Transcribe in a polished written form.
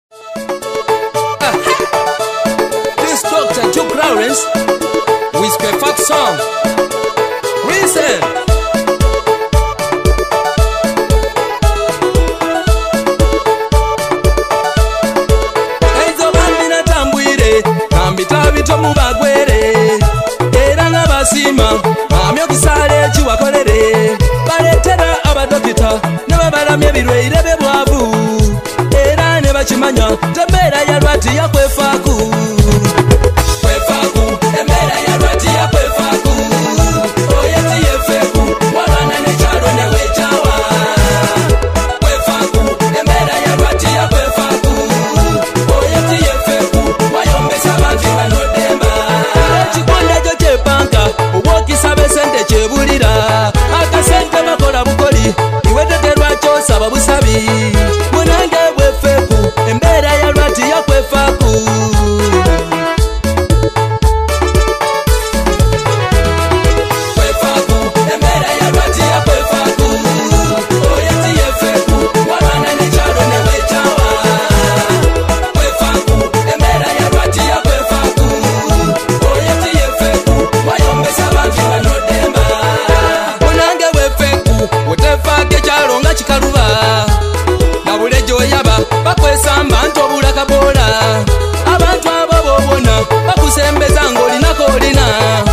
This Dr. Dyogo with Kwefwaku song. Reason. Ezo bambina tambwire, kambita bito mu Lugwere. Era nga basima, amyo kisale kiwakolere. Baletera abadokita, ne babalamya ebirwaire bye bwavu. Era ne bakimanya, tembeera ya lwati ya Kwefwaku. Kwefwaku, embeera ya lwati ya Kwefwaku. Oyeti yefeku, wabana ne kyalo ne wechawa. Kwefwaku, embeera ya lwati ya Kwefwaku. Oyeti yefeku, wayombesa bantu banodemba. Ekikonde kyo kyepanka, obwokisabe sente kyebulira. Akasente bakola bukoli, iwe teterwa kyosaba busabi. Munange bwefeku, embeera ya lwati ya Kwefwaku. Kikaluba na bulejo yaba bakwesamba ntobula kabola abantu abo bobona bakusembeza ngolina kolina.